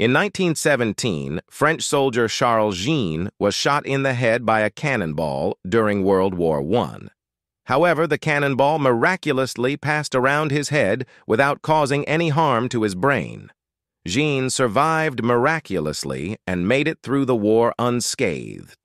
In 1917, French soldier Charles Jeanne was shot in the head by a cannonball during World War I. However, the cannonball miraculously passed around his head without causing any harm to his brain. Jeanne survived miraculously and made it through the war unscathed.